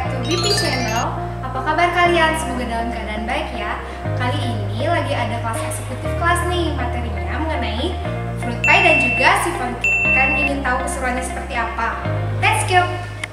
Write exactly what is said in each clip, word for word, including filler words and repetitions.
to B P Channel. Apa kabar kalian? Semoga dalam keadaan baik ya. Kali ini lagi ada kelas eksekutif kelas nih. Materinya mengenai fruit pie dan juga chiffon cake. Kalian ingin tahu keseruannya seperti apa? Let's go!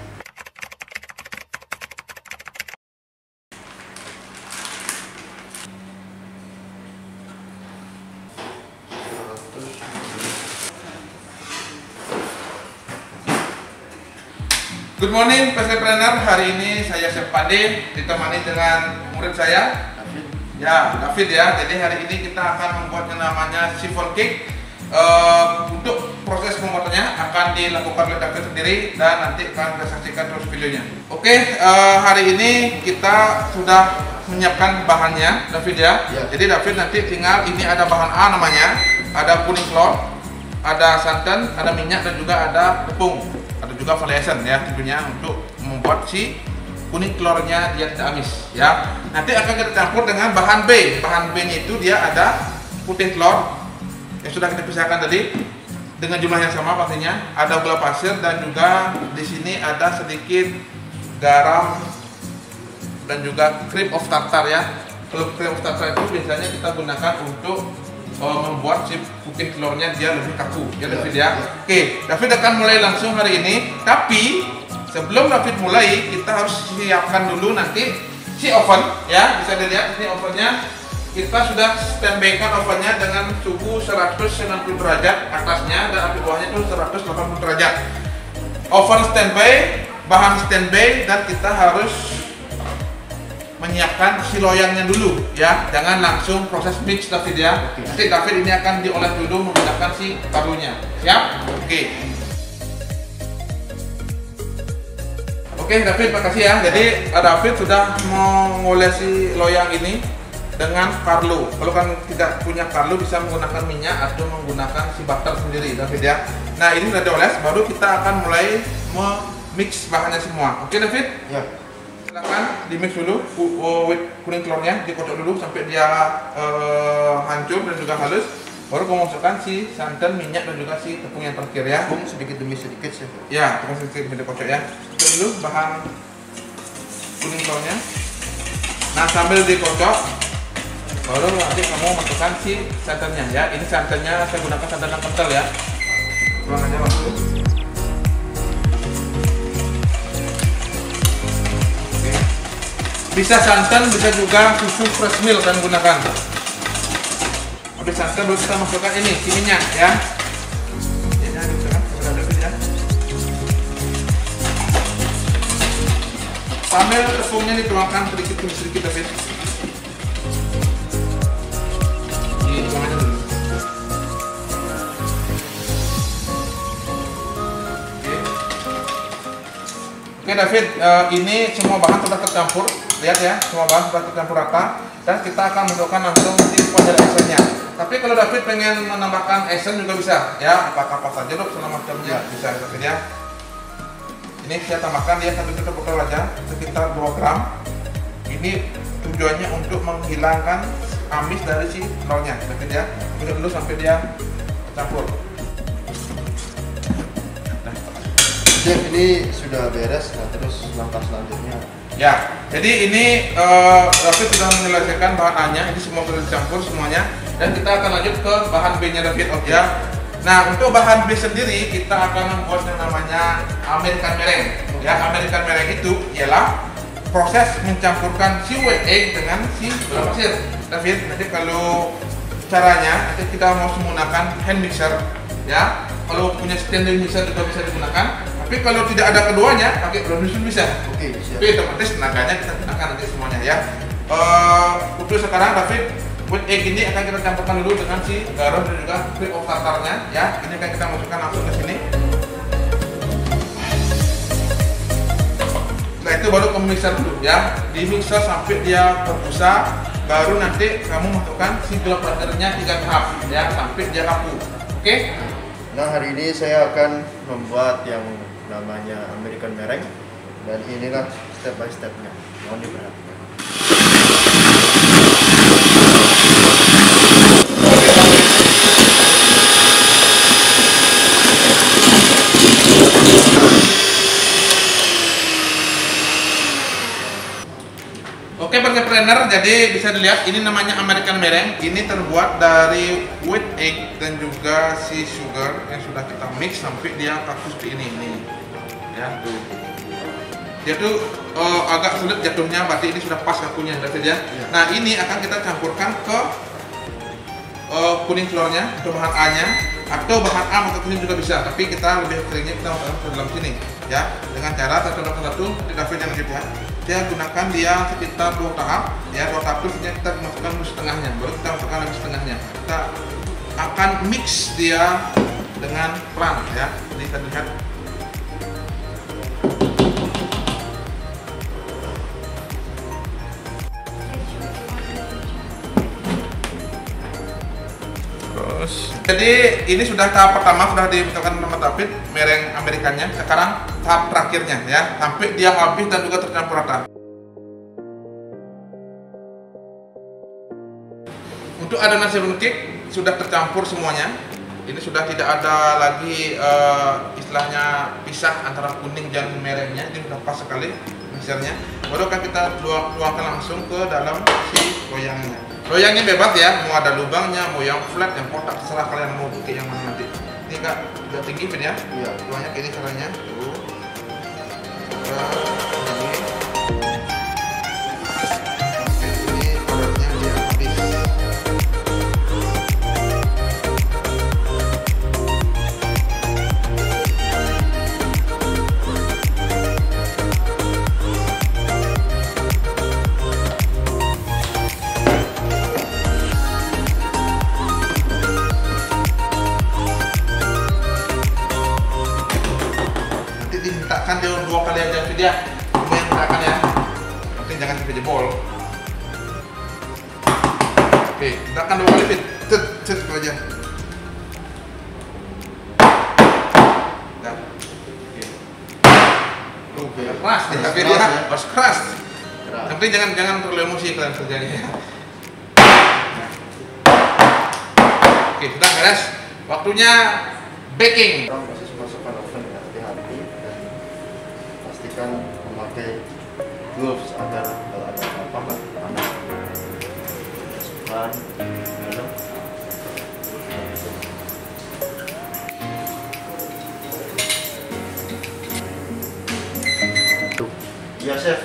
Good morning, Peserpreneur. Hari ini saya Chef Pade ditemani dengan murid saya, David. Ya, David ya. Jadi hari ini kita akan membuat yang namanya chiffon cake. Uh, untuk proses pembuatannya akan dilakukan oleh David sendiri dan nanti akan kita saksikan terus videonya. Oke, uh, hari ini kita sudah menyiapkan bahannya, David ya. ya. Jadi David nanti tinggal, ini ada bahan A namanya, ada kuning telur, ada santan, ada minyak dan juga ada tepung. Ada juga variation ya tentunya untuk membuat si kuning telurnya dia tidak amis ya. Nanti akan kita campur dengan bahan B. Bahan B nya itu dia ada putih telur yang sudah kita pisahkan tadi dengan jumlah yang sama pastinya. Ada gula pasir dan juga di sini ada sedikit garam dan juga cream of tartar ya. Kalau cream of tartar itu biasanya kita gunakan untuk uh, membuat si putih telurnya dia lebih kaku ya David ya. Oke, David akan mulai langsung hari ini. Tapi sebelum David mulai, kita harus siapkan dulu nanti si oven ya. Bisa dilihat ini ovennya. Kita sudah standby kan ovennya dengan suhu seratus sembilan puluh derajat atasnya dan api bawahnya itu seratus delapan puluh derajat. Oven standby, bahan standby, dan kita harus menyiapkan si loyangnya dulu ya, jangan langsung proses mix David ya. Nanti David ini akan diolah dulu menggunakan si parunya. Siap? Oke. Oke David, makasih ya. Jadi David sudah mengoles si loyang ini dengan parlo. Kalau kan tidak punya parlo bisa menggunakan minyak atau menggunakan si butter sendiri David ya. Nah ini sudah dioles, baru kita akan mulai memix bahannya semua. Oke David? Ya. Silakan di mix dulu kuning telurnya, dikocok dulu sampai dia uh, hancur dan juga halus. Baru memasukkan si santan, minyak dan juga si tepung yang terakhir ya. Tepung sedikit demi sedikit sih. Ya, tepung sedikit demi dikocok ya. Itu dulu bahan kuning telurnya. Nah sambil dikocok, baru nanti kamu masukkan si santannya ya. Ini santannya saya gunakan santan yang kental ya. Tuang aja masuk. Bisa santan, bisa juga susu fresh milk kan gunakan. Habis santan baru kita masukkan ini, si minyak ya. Ya, dimasukkan, ya. Sambil tepungnya dituangkan sedikit demi sedikit David. Dituangkan dulu. Oke. Oke David, uh, ini semua bahan sudah tercampur. Lihat ya, semua bahan sudah tercampur rata dan kita akan masukkan langsung di wadah esennya. Tapi kalau David pengen menambahkan esen juga bisa ya, apakah kapas saja loh segala macamnya bisa David ya. Ini saya tambahkan dia satu tutup botol aja sekitar dua gram. Ini tujuannya untuk menghilangkan amis dari si telurnya David ya. Kita dulu sampai dia campur. Nah. Chef, ini sudah beres, nah terus langkah selanjutnya. Ya, jadi ini uh, David sudah menyelesaikan bahan A-nya, ini semua sudah dicampur semuanya, dan kita akan lanjut ke bahan B-nya David, oke okay. Ya. Nah, untuk bahan B sendiri kita akan membuat yang namanya American meringue. Ya, American meringue itu ialah proses mencampurkan si white egg dengan si gula pasir. David, nanti kalau caranya nanti kita mau menggunakan hand mixer, ya. Kalau punya standing mixer juga bisa digunakan. Tapi kalau tidak ada keduanya, pakai blender bisa. Oke, bisa. Tapi otomatis tenaganya kita gunakan nanti semuanya ya. Uh, untuk sekarang David, white egg ini akan kita campurkan dulu dengan si garam dan juga cream of tartarnya ya. Ini akan kita masukkan langsung ke sini. Setelah itu baru kamu mixer dulu ya. Di mixer sampai dia berbusa, baru nanti kamu masukkan si gula pasirnya tiga tahap ya sampai dia kaku. Oke? Okay? Nah hari ini saya akan membuat yang namanya American meringue dan inilah step by stepnya, mohon diperhatikan. Entrepreneur, jadi bisa dilihat ini namanya American Meringue. Ini terbuat dari wheat egg dan juga si sugar yang sudah kita mix sampai dia kaku seperti ini. Ini ya tuh. Dia tuh uh, agak sulit jatuhnya, berarti ini sudah pas kakunya, berarti ya. Nah ini akan kita campurkan ke uh, kuning telurnya atau bahan A-nya, atau bahan A atau kuning juga bisa. Tapi kita lebih seringnya kita masukkan ke dalam sini, ya. Dengan cara satu-satu tidak jangan gitu ya. Dia gunakan dia sekitar dua tahap, ya dua tahap itu kita masukkan dulu setengahnya, baru kita masukkan lagi setengahnya. Kita akan mix dia dengan pelan, ya. Jadi kita lihat. Terus, jadi ini sudah tahap pertama sudah dimasukkan sama David meringue Amerikannya. Sekarang tahap terakhirnya ya, sampai dia habis dan juga tercampur rata. Untuk adonan siphon cake sudah tercampur semuanya. Ini sudah tidak ada lagi uh, istilahnya pisah antara kuning dan meringuenya. Ini sudah pas sekali mixernya. Baru akan kita tuangkan langsung ke dalam si loyangnya. Loyangnya bebas ya, mau ada lubangnya, mau yang flat, yang kotak, terserah kalian mau pakai yang mana nanti. Ini kak, udah tinggi Vin ya? Iya. Banyak ini caranya. Tuh. Ini padatnya dia habis. Dimintakan dia dua kali aja dia, lumayan mintakan ya, nanti jangan sampai jebol. Oke, mintakan dua kali Fit, cet cet aja. Dah. Oke. Tuh, keras dia, tapi dia harus keras. Tapi jangan jangan terlalu emosi kalian kerjanya. Oke, sudah beres. Waktunya baking. Pastikan memakai gloves agar kalau ada apa-apa panas. Masukkan dalam. Ya chef,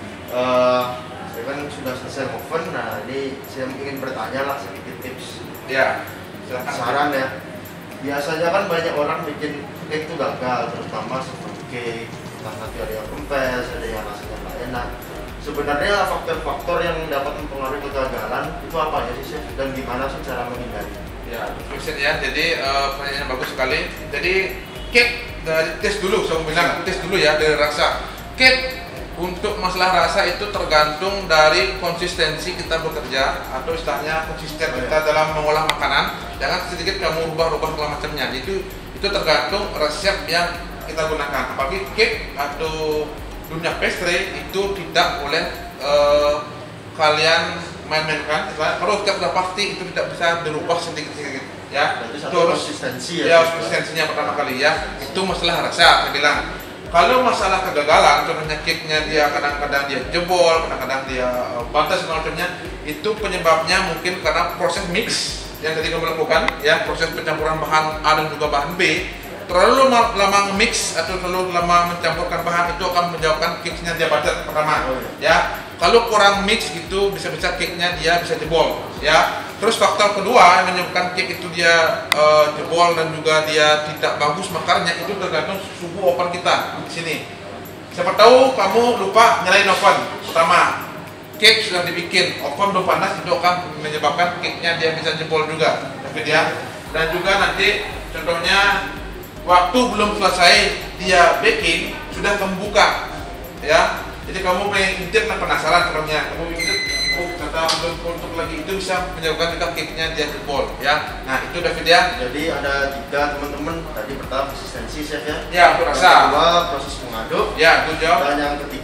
uh, saya kan sudah selesai oven. Nah ini saya ingin bertanya lah sedikit tips. Ya, silakan. Saran ya. Biasanya kan banyak orang bikin cake itu gagal, terutama seperti cake. Entah nanti ada yang kempes, ada yang rasanya nggak enak. Sebenarnya faktor-faktor yang dapat mempengaruhi kegagalan itu apa aja sih chef? Dan gimana sih cara menghindari? Ya, question ya. Jadi uh, pertanyaan bagus sekali. Jadi cake dari tes dulu, saya bilang tes dulu ya dari rasa. Cake untuk masalah rasa itu tergantung dari konsistensi kita bekerja atau istilahnya konsisten kita dalam mengolah makanan. Jangan sedikit kamu rubah-rubah segala macamnya. Itu itu tergantung resep yang kita gunakan. Apalagi cake atau dunia pastry itu tidak boleh uh, kalian main-mainkan. Kalau kita sudah pasti itu tidak bisa dirubah sedikit-sedikit ya. Itu harus konsistensi ya. Ya konsistensinya pertama kali ya. Itu masalah rasa saya bilang. Kalau masalah kegagalan, contohnya cake-nya dia kadang-kadang dia jebol, kadang-kadang dia batas macamnya, itu penyebabnya mungkin karena proses mix yang tadi kamu lakukan ya, proses pencampuran bahan A dan juga bahan B. Terlalu lama mix atau terlalu lama mencampurkan bahan itu akan menyebabkan cake-nya dia badat pertama ya. Kalau kurang mix gitu bisa-bisa cake-nya dia bisa jebol ya. Terus faktor kedua yang menyebabkan cake itu dia uh, jebol dan juga dia tidak bagus makarnya itu tergantung suhu oven kita di sini. Siapa tahu kamu lupa nyalain oven pertama, cake sudah dibikin, oven belum panas, itu akan menyebabkan cake-nya dia bisa jebol juga. Tapi dia dan juga nanti contohnya waktu belum selesai dia baking sudah membuka ya, jadi kamu pengen intip dan penasaran contohnya kamu intip oh kata belum untuk lagi itu bisa menyebabkan kita cake-nya dia jebol ya. Nah itu David ya. Jadi ada tiga teman-teman, tadi pertama konsistensi chef ya. Ya aku rasa. Yang kedua proses mengaduk. Ya aku jawab. Dan yang ketiga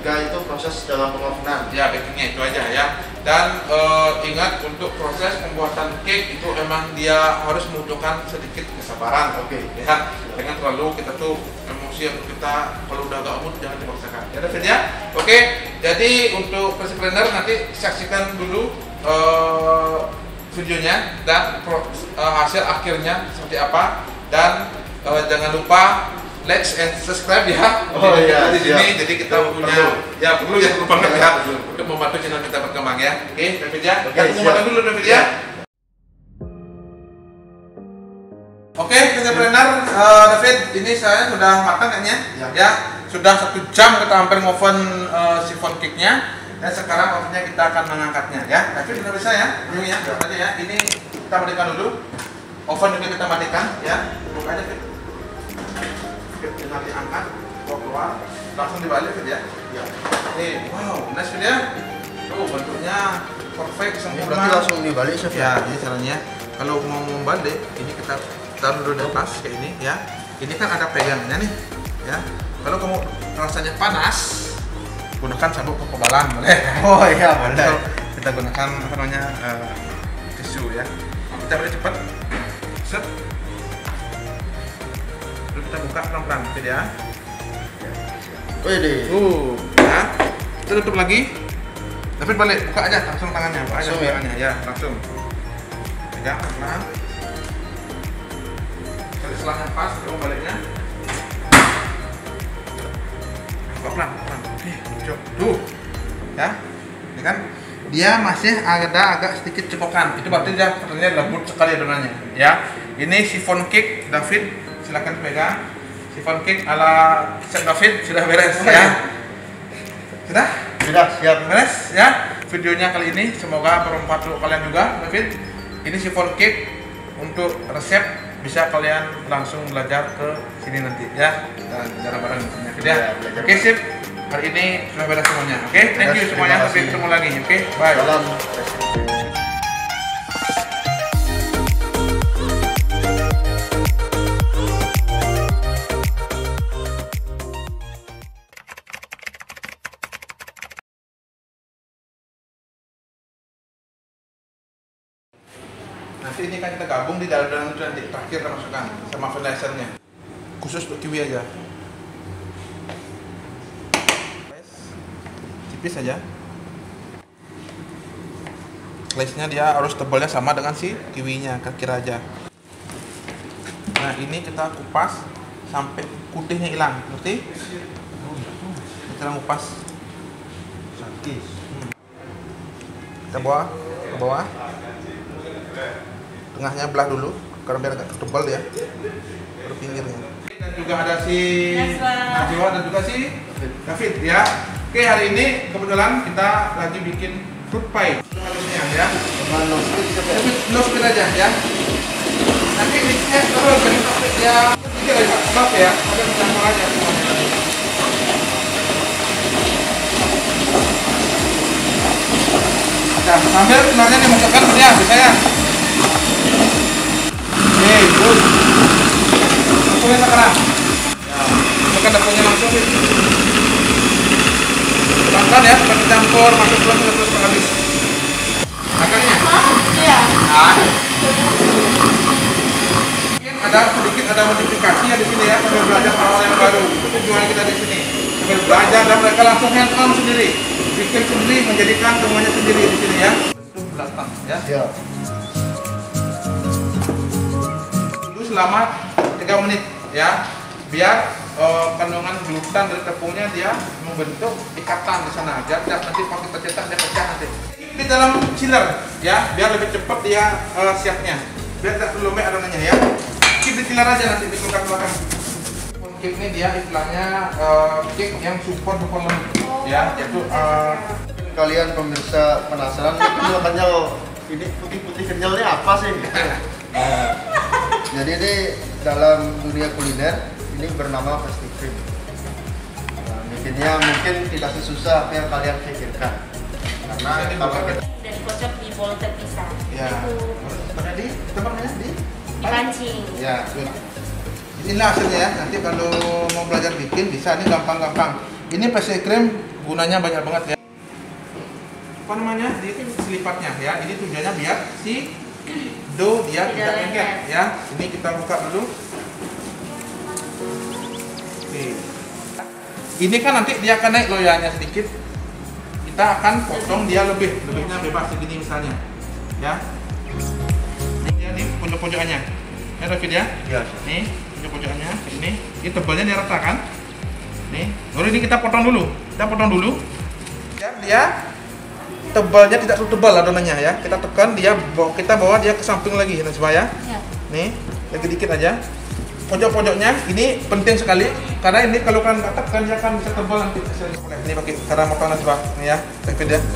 ketiga itu proses dalam pengovenan. Ya, bakingnya itu aja ya. Dan uh, ingat untuk proses pembuatan cake itu emang dia harus membutuhkan sedikit kesabaran. Oke. Okay. Ya, jangan terlalu kita tuh emosi atau kita kalau udah agak mood jangan dipaksakan. Ya, David ya. Oke, okay. Jadi untuk Basic Planner nanti saksikan dulu uh, videonya dan pro, uh, hasil akhirnya seperti apa, dan uh, jangan lupa like and subscribe ya. Oh di, iya, di sini. Jadi kita perlu, punya perlu. ya perlu ya perlu banget Ya, ya perlu. untuk membantu channel kita berkembang ya. Oke, okay, David ya. Oke, Kita tunggu siap. makan dulu David ya. Ya. Oke, Basic Planner, uh, David, ini saya sudah matang kayaknya. Ya. Ya, sudah satu jam kita hampir ngoven uh, chiffon cake-nya. Dan sekarang waktunya kita akan mengangkatnya ya. David sudah bisa ya, ini ya, tadi ya. Ini kita matikan dulu. Oven juga kita matikan ya. Buka aja David. Oke, nanti angkat, bawa keluar, langsung dibalik Fit ya. Ya. Nih, wow, nice Fit ya. Tuh bentuknya perfect Ini sempurna. berarti langsung dibalik chef. Ya, ini caranya. Kalau mau membalik, ini kita taruh dulu di atas kayak ini ya. Ini kan ada pegangnya nih, ya. Kalau kamu rasanya panas, gunakan sabuk kekebalan boleh. Oh iya, boleh. Atau kita gunakan apa namanya uh, tisu ya. Kita balik cepat. Set. Lalu kita buka pelan-pelan, gitu ya. Wede. Uh, ya. Kita tutup lagi. Tapi balik, buka aja langsung tangannya, buka aja Langsung ya? tangannya, ya langsung. Pegang pelan. Kalau selangnya pas, kamu baliknya. Buka pelan, pelan. Eh, cok. Tuh, ya. Ini kan dia masih ada agak sedikit cekokan. Itu berarti dia ternyata lembut sekali adonannya, ya. Ini chiffon cake, David. Silakan pegang. Chiffon cake ala Chef David sudah beres ya. Sudah? Sudah siap. Beres ya. Videonya kali ini semoga bermanfaat untuk kalian juga, David. Ini chiffon cake untuk resep bisa kalian langsung belajar ke sini nanti ya. Kita belajar bareng di sini ya. belajar Oke, sip. Hari ini sudah beres semuanya. Oke, thank you Beres, semuanya. terima Sampai kasih. ketemu lagi. Oke, bye. Salam. Nanti ini kan kita gabung di dalam itu nanti terakhir kita masukkan sama vanilla khusus untuk kiwi aja. Tipis aja. Slice-nya dia harus tebalnya sama dengan si kiwinya, kira-kira aja. Nah, ini kita kupas sampai putihnya hilang, ngerti? Kita kupas. Sakit. Kita bawa ke bawah. Tengahnya belah dulu karena biar agak tebal ya, baru pinggirnya. Dan juga ada si Najwa dan juga si David ya. Oke, hari ini kebetulan kita lagi bikin fruit pie halusnya ya. Teman no stick chef. Tapi no speed aja ya. Nanti mixnya terus jadi sampai ya tiga lagi Pak. Maaf ya, ada campur aja semuanya. Nah, sambil telurnya dimasukkan ya, bisa ya. Oke, good. Masukin sekarang. Ya, masukkan dapurnya langsung. Pelan-pelan ya, sampai dicampur, masuk terus terus terus habis. Makannya. Iya. Nah. Mungkin ada sedikit ada modifikasi ya di sini ya, sambil belajar hal yang baru. Itu tujuan kita di sini. Sambil belajar dan mereka langsung hands on sendiri, bikin sendiri, menjadikan semuanya sendiri di sini ya. Bentuk belakang ya. Siap. Tunggu selama tiga menit ya, biar uh, kandungan gluten dari tepungnya dia membentuk ikatan di sana. Biar nanti pas kita cetak dia pecah nanti. Di dalam chiller ya, biar lebih cepat dia uh, siapnya. Biar tidak terlalu lembek adonannya ya. Keep di chiller aja nanti di kulkas belakang. Cake ini dia istilahnya uh, cake yang support super lembut ya, yaitu uh, Kalian pemirsa penasaran nih kenyal-kenyal ini putih-putih kenyalnya apa sih? Nah, jadi ini dalam dunia kuliner ini bernama pastry cream. Nah, bikinnya mungkin tidak sesusah yang kalian pikirkan. Karena Ini kalau bukan- kita Dan dikocok di bowl terpisah. ya. Itu Mana di tempatnya di? dipancing. ya Inilah hasilnya ya. Nanti kalau mau belajar bikin bisa, ini gampang-gampang. Ini pastry cream gunanya banyak banget ya. Apa namanya? Di selipatnya ya. Ini tujuannya biar si dough dia tidak lengket ya. Ini kita buka dulu. Oke. Ini kan nanti dia akan naik loyalnya sedikit. Kita akan potong dia lebih, lebihnya bebas segini misalnya. Ya. Ini dia nih pojok-pojokannya. Ya David ya? Ya. Nih, pojok-pojokannya ini. Ini tebalnya dia rata kan? Nih. Lalu ini kita potong dulu. Kita potong dulu. Biar dia tebalnya tidak terlalu tebal adonannya ya. Kita tekan dia, kita bawa dia ke samping lagi nah supaya. Ya. Nih, lagi dikit aja. Pojok-pojoknya ini penting sekali karena ini kalau kalian nggak tekan dia akan bisa tebal nanti hasilnya. Ini pakai cara motong nasbah ini ya, David ya.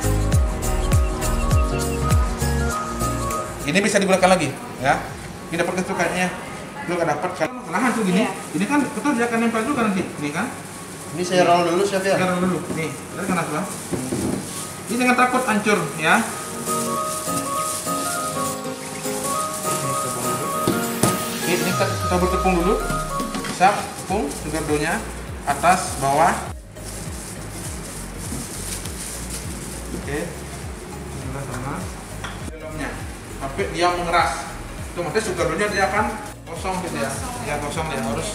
Ini bisa digunakan lagi ya. Ini dapat kesukaannya. Lu nggak dapat kan lahan tuh gini. Ya. Ini kan betul dia akan nempel juga nanti, ini kan. Ini saya roll dulu chef ya. Saya roll dulu. Nih, lihat kan nasbah. Ini jangan takut hancur ya. Ini kita, kita bertepung dulu. Bisa tepung sugar dough-nya atas bawah. Oke. Ini sama dalamnya. Sampai dia mengeras. Otomatis sugar dough-nya dia akan kosong gitu ya. Ya kosong dia harus.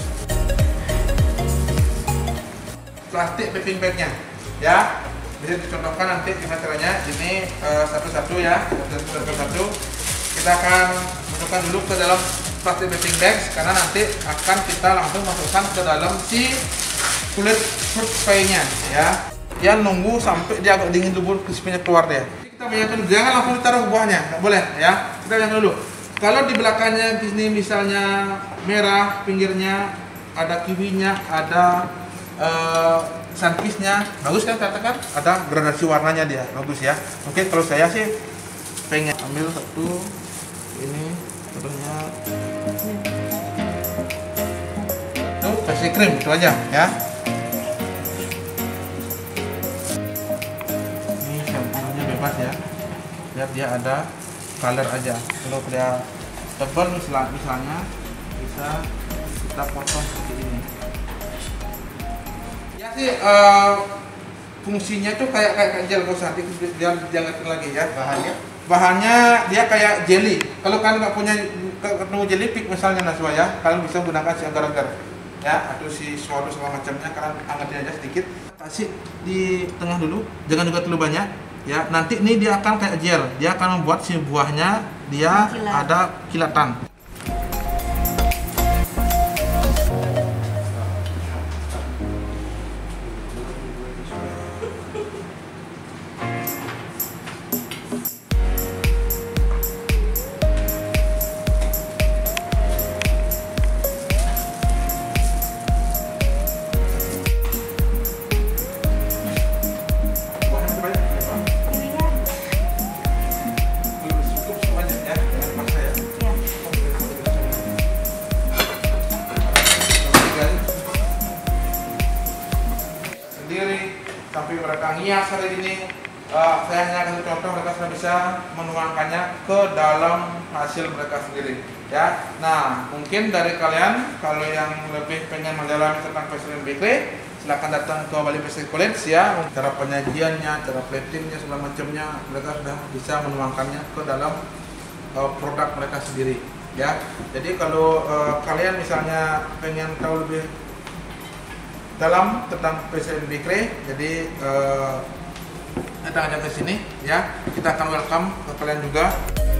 Plastik piping bag-nya ya. Bisa dicontohkan nanti gimana caranya. Ini satu-satu uh, ya, satu-satu. Kita akan masukkan dulu ke dalam plastik piping bag karena nanti akan kita langsung masukkan ke dalam si kulit fruit pie-nya ya. Dia nunggu sampai dia agak dingin dulu, crispy-nya keluar dia. Kita bayangkan jangan langsung ditaruh buahnya, nggak boleh ya. Kita bayangkan dulu. Kalau di belakangnya di sini misalnya merah, pinggirnya ada kiwinya, ada uh, sunkiss-nya, bagus kan katakan? Ada gradasi warnanya dia, bagus ya. Oke, kalau saya sih pengen ambil satu ini tentunya itu pastry cream itu aja ya. Ini sampulnya bebas ya, biar dia ada color aja. Kalau dia tebal misalnya bisa kita potong seperti ini. Ya sih uh, fungsinya tuh kayak kayak gel kok nanti dia jangan lagi ya. Bahannya bahannya dia kayak jelly. Kalau kalian nggak punya ketemu jelly pick misalnya naswa ya, kalian bisa gunakan si agar-agar ya atau si swallow segala macamnya. Kalian angkatin aja sedikit, kasih di tengah dulu, jangan juga terlalu banyak ya. Nanti ini dia akan kayak gel, dia akan membuat si buahnya dia Kilat. ada kilatan. Sampai mereka ngias hari ini, uh, saya hanya kasih contoh, mereka sudah bisa menuangkannya ke dalam hasil mereka sendiri ya. Nah, mungkin dari kalian kalau yang lebih pengen mendalami tentang pastry and bakery, silahkan datang ke Bali Pastry College ya. Cara penyajiannya, cara platingnya, segala macamnya, mereka sudah bisa menuangkannya ke dalam uh, produk mereka sendiri ya. Jadi kalau uh, kalian misalnya pengen tahu lebih dalam tentang pastry and bakery, jadi uh, datang aja ke sini ya. Kita akan welcome ke kalian juga.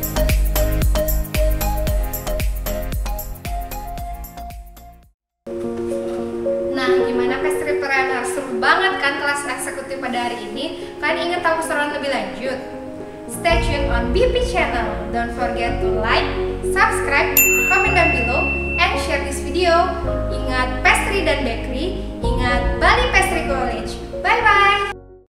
Nah, gimana pastrypreneur? Seru banget kan kelas eksekutif pada hari ini? Kalian ingin tahu keseruan lebih lanjut? Stay tune on B P Channel. Don't forget to like, subscribe, comment down below, and share this video. Ingat pastry dan bakery, ingat Bali Pastry College. Bye bye.